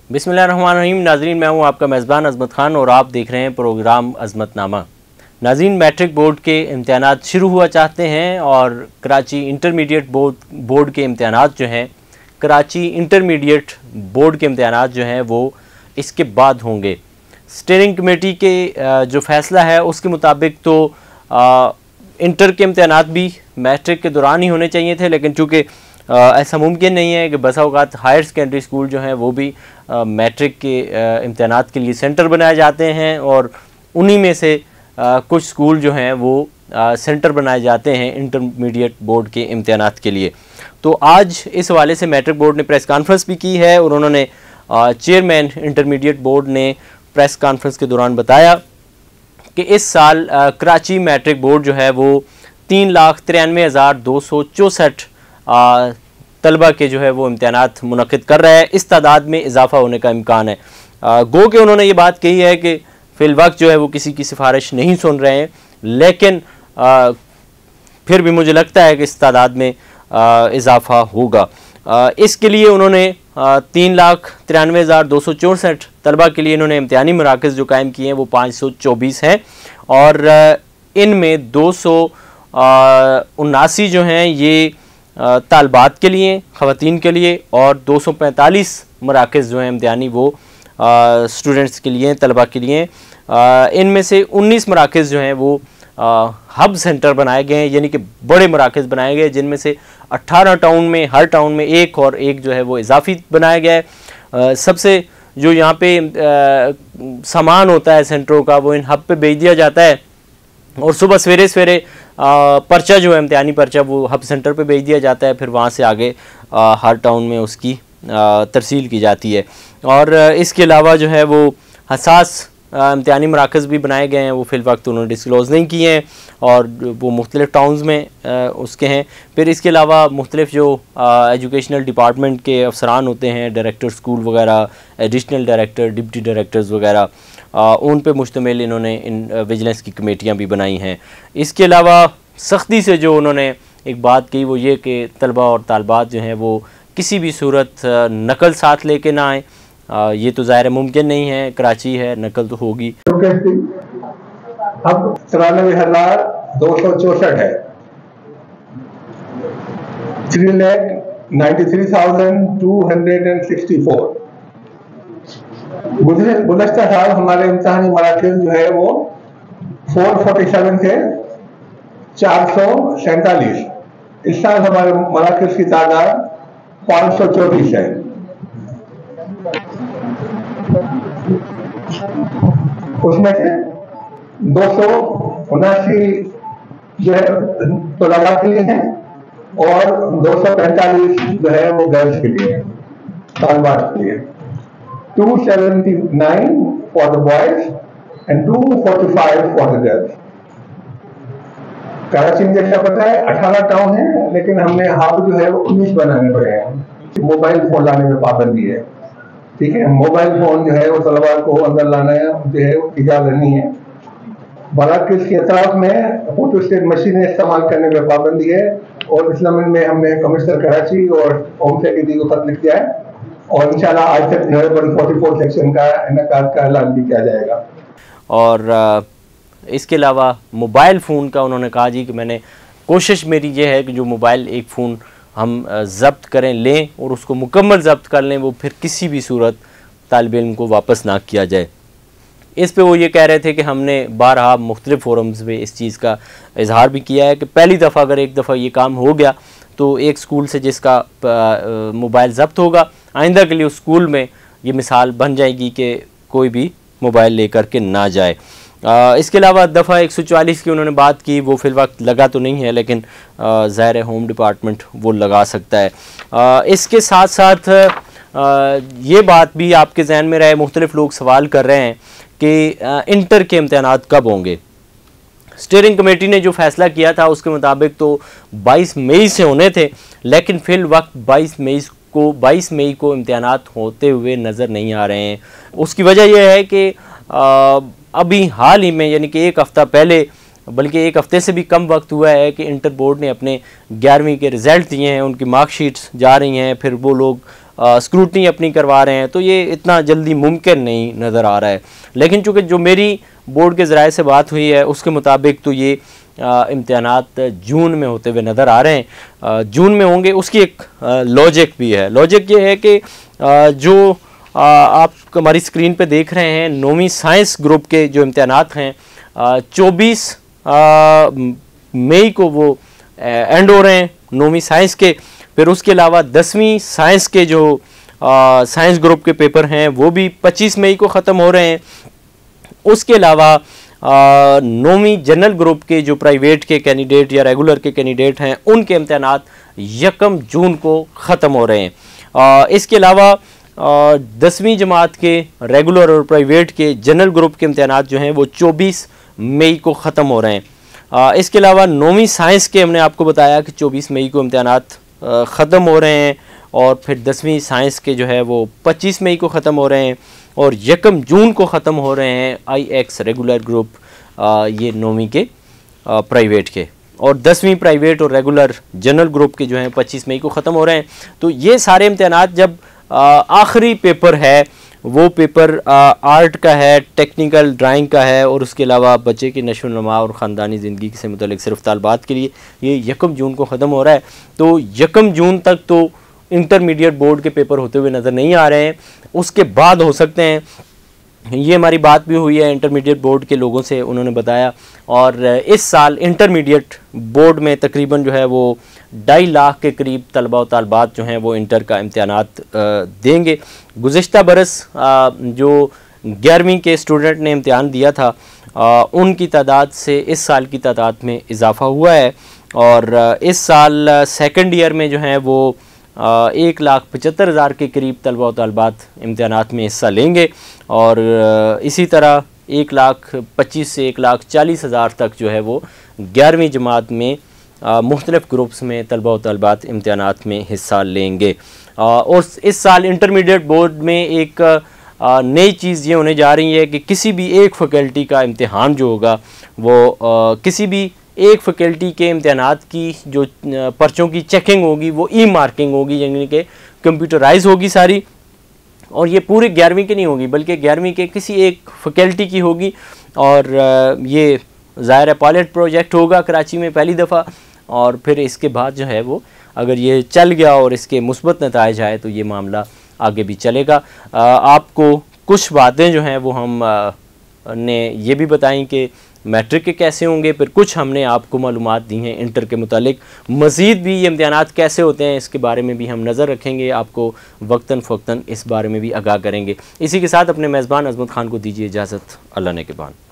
बिस्मिल्लाहिर्रहमानिर्रहीम। नाज़रीन, मैं हूं आपका मेज़बान अज़मत ख़ान और आप देख रहे हैं प्रोग्राम अज़मतनामा। नाज़रीन, मैट्रिक बोर्ड के इम्तिहानात शुरू हुआ चाहते हैं और कराची इंटरमीडिएट बोर्ड के इम्तिहानात जो हैं, कराची इंटरमीडिएट बोर्ड के इम्तिहानात जो हैं वो इसके बाद होंगे। स्टीयरिंग कमेटी के जो फ़ैसला है उसके मुताबिक तो इंटर के इम्तिहानात भी मैट्रिक के दौरान ही होने चाहिए थे, लेकिन चूँकि ऐसा मुमकिन नहीं है कि बसा औक़ात हायर सेकेंडरी स्कूल जो हैं वो भी मैट्रिक के इम्तिहानात के लिए सेंटर बनाए जाते हैं और उन्हीं में से कुछ स्कूल जो हैं वो सेंटर बनाए जाते हैं इंटरमीडिएट बोर्ड के इम्तिहानात के लिए। तो आज इस हवाले से मैट्रिक बोर्ड ने प्रेस कॉन्फ्रेंस भी की है और उन्होंने चेयरमैन इंटरमीडिएट बोर्ड ने प्रेस कॉन्फ्रेंस के दौरान बताया कि इस साल कराची मैट्रिक बोर्ड जो है वो 3,93,264 तलबा के जो है वो इम्तिहानात मुनक़िद कर रहा है। इस तादाद में इजाफ़ा होने का इम्कान है। गो कि उन्होंने ये बात कही है कि फ़िलवक्त जो है वो किसी की सिफारिश नहीं सुन रहे हैं, लेकिन फिर भी मुझे लगता है कि इस तादाद में इजाफ़ा होगा। इसके लिए उन्होंने 3,93,264 तलबा के लिए इन्होंने इम्तिहानी मराकज़ जो कायम किए हैं वो 524 हैं और इनमें 279 जो हैं ये तालबात के लिए, ख़वातीन के लिए और 245 मराकज़ जो हैं इम्तिहानी वो स्टूडेंट्स के लिए, तलबा के लिए। इनमें से 19 मराकज़ जो हैं वो हब सेंटर बनाए गए हैं, यानी कि बड़े मराकज़ बनाए गए, जिनमें से 18 टाउन में, हर टाउन में एक और एक जो है वो इजाफी बनाया गया है। सबसे जो यहाँ पे सामान होता है सेंटरों का वो इन हब पे भेज दिया जाता है और सुबह सवेरे सवेरे पर्चा जो है इम्तिहानी पर्चा वो हब सेंटर पे भेज दिया जाता है, फिर वहाँ से आगे हर टाउन में उसकी तरसील की जाती है। और इसके अलावा जो है वो हसास इम्तिहानी मराकज़ भी बनाए गए हैं, वो फ़िल वक्त उन्होंने डिस्क्लोज़ नहीं किए हैं और वो मुख्तलिफ़ टाउन्स में उसके हैं। फिर इसके अलावा मुख्तलिफ़ जो एजुकेशनल डिपार्टमेंट के अफसरान होते हैं, डायरेक्टर स्कूल वगैरह, एडिशनल डायरेक्टर, डिप्टी डायरेक्टर्स वगैरह, उन पे मुश्तमिल इन्होंने इन विजिलेंस की कमेटियाँ भी बनाई हैं। इसके अलावा सख्ती से जो उन्होंने एक बात कही वो ये कि तलबा और तालबात जो हैं वो किसी भी सूरत नकल साथ लेके ना आएँ। ये तो ज़ाहिर मुमकिन नहीं है, कराची है, नकल तो होगी। अब 93,264 है, 3,93,264। गुज़श्ता साल हमारे इम्तिहानी मराकज़ जो है वो 447 थे, 447। इस साल हमारे मराकज़ की तादाद 534 है। उसमें से 279 जो है तलबा के लिए हैं और 245 जो है वो गर्ल्स के लिए, तालबात के लिए। 279 for the boys and 245 for the girls. Karachi में जैसा पता है 18 टाउन है, लेकिन हमने हब जो है वो 19 बनाने पड़े हैं। मोबाइल फोन लाने में पाबंदी है, ठीक है। मोबाइल फोन जो है वो तलबा को अंदर लाना जो है वो इजाजत नहीं है। मराकज़ की अतराफ में फोटोस्टेट मशीनें इस्तेमाल करने में पाबंदी है और इस ज़मीन में हमने कमिश्नर कराची और होम सेक्रेटरी को खत लिख दिया है और इंशाल्लाह आज तक जो है 144 सेक्शन का इनकाद का ऐलान भी किया जाएगा। और इसके अलावा मोबाइल फ़ोन का उन्होंने कहा जी कि मैंने कोशिश मेरी ये है कि जो मोबाइल एक फ़ोन हम ज़ब्त करें, लें और उसको मुकम्मल ज़ब्त कर लें, वो फिर किसी भी सूरत तालिब इल्म को वापस ना किया जाए। इस पे वो ये कह रहे थे कि हमने बारहा मुख्तलिफ़ फोरम्स पे इस चीज़ का इजहार भी किया है कि पहली दफ़ा अगर एक दफ़ा ये काम हो गया तो एक स्कूल से जिसका मोबाइल ज़ब्त होगा, आइंदा के लिए उस स्कूल में ये मिसाल बन जाएगी कि कोई भी मोबाइल लेकर के ना जाए। इसके अलावा दफ़ा 144 की उन्होंने बात की, वो फिल वक्त लगा तो नहीं है, लेकिन ज़ाहिर होम डिपार्टमेंट वो लगा सकता है। इसके साथ साथ ये बात भी आपके जहन में रहे, मुख्तलिफ़ लोग सवाल कर रहे हैं कि इंटर के इम्तिहानात कब होंगे। स्टीयरिंग कमेटी ने जो फ़ैसला किया था उसके मुताबिक तो 22 मई से होने थे, लेकिन फ़िल वक्त 22 मई को इम्तिहानात होते हुए नज़र नहीं आ रहे हैं। उसकी वजह यह है कि अभी हाल ही में, यानी कि एक हफ़्ता पहले, बल्कि एक हफ़्ते से भी कम वक्त हुआ है कि इंटर बोर्ड ने अपने 11वीं के रिज़ल्ट दिए हैं, उनकी मार्कशीट्स जा रही हैं, फिर वो लोग स्क्रूटनी अपनी करवा रहे हैं, तो ये इतना जल्दी मुमकिन नहीं नज़र आ रहा है। लेकिन चूँकि जो मेरी बोर्ड के ज़राए से बात हुई है उसके मुताबिक तो ये इम्तिहानात जून में होते हुए नज़र आ रहे हैं। जून में होंगे, उसकी एक लॉजिक भी है। लॉजिक ये है कि जो आप हमारी स्क्रीन पे देख रहे हैं, 9वीं साइंस ग्रुप के जो इम्तिहानात हैं 24 मई को वो एंड हो रहे हैं 9वीं साइंस के। फिर उसके अलावा 10वीं साइंस के जो साइंस ग्रुप के पेपर हैं वो भी 25 मई को ख़त्म हो रहे हैं। उसके अलावा 9वीं जनरल ग्रुप के जो प्राइवेट के कैंडिडेट या रेगुलर के कैंडिडेट हैं उनके इम्तिहानात 1 जून को ख़त्म हो रहे हैं। इसके अलावा 10वीं जमात के रेगुलर और प्राइवेट के जनरल ग्रुप के इम्तिहानात जो हैं वो 24 मई को ख़त्म हो रहे हैं। इसके अलावा 9वीं साइंस के हमने आपको बताया कि 24 मई को इम्तिहानात ख़त्म हो रहे हैं, और फिर 10वीं साइंस के जो है वो 25 मई को ख़त्म हो रहे हैं, और 1 जून को ख़त्म हो रहे हैं IX रेगुलर ग्रुप, ये 9वीं के प्राइवेट के, और 10वीं प्राइवेट और रेगुलर जनरल ग्रुप के जो हैं 25 मई को ख़त्म हो रहे हैं। तो ये सारे इम्तिहानात जब आखिरी पेपर है वो पेपर आर्ट का है, टेक्निकल ड्राइंग का है, और उसके अलावा बच्चे की नशो-नुमा और ख़ानदानी ज़िंदगी से मुतल्लिक़ सिर्फ तालबात के लिए ये 1 जून को ख़त्म हो रहा है। तो 1 जून तक तो इंटरमीडिएट बोर्ड के पेपर होते हुए नज़र नहीं आ रहे हैं, उसके बाद हो सकते हैं। ये हमारी बात भी हुई है इंटरमीडिएट बोर्ड के लोगों से, उन्होंने बताया। और इस साल इंटरमीडिएट बोर्ड में तकरीबन जो है वो 2.5 लाख के करीब तलबा और तालबात जो हैं वो इंटर का इम्तिहानात देंगे। गुज़िश्ता बरस जो 11वीं के स्टूडेंट ने इम्तिहान दिया था उनकी तादाद से इस साल की तादाद में इजाफ़ा हुआ है, और इस साल सेकंड ईयर में जो है वो 1,75,000 के करीब तलबा और तालबात इम्तिहानात में हिस्सा लेंगे, और इसी तरह 1,25,000 से 1,40,000 तक जो है वो 11वीं जमात में मुख्तलिफ़ ग्रुप्स में तलबा और तालबात इम्तिहानात में हिस्सा लेंगे। और इस साल इंटरमीडिएट बोर्ड में एक नई चीज़ ये होने जा रही है कि किसी भी एक फ़ैकल्टी का इम्तिहान जो होगा वो किसी भी एक फ़ैकल्टी के इम्तिहानात की जो पर्चों की चेकिंग होगी वो ई-मार्किंग होगी, यानी कि कंप्यूटराइज होगी सारी, और ये पूरे 11वीं की नहीं होगी बल्कि 11वीं के किसी एक फ़ैकल्टी की होगी। और ये ज़ाहिर है पायलट प्रोजेक्ट होगा कराची में पहली दफ़ा, और फिर इसके बाद जो है वो अगर ये चल गया और इसके मुस्बत नताइज आए तो ये मामला आगे भी चलेगा। आपको कुछ बातें जो हैं वो हम ने ये भी बताई कि मैट्रिक के कैसे होंगे, फिर कुछ हमने आपको मालूमात दी हैं इंटर के मुतालिक। मज़ीद भी ये इम्तिहानात कैसे होते हैं इसके बारे में भी हम नज़र रखेंगे, आपको वक्तन फ़वक्तन इस बारे में भी आगाह करेंगे। इसी के साथ अपने मेज़बान अज़मत ख़ान को दीजिए इजाज़त। अल्लाह ने के बाद।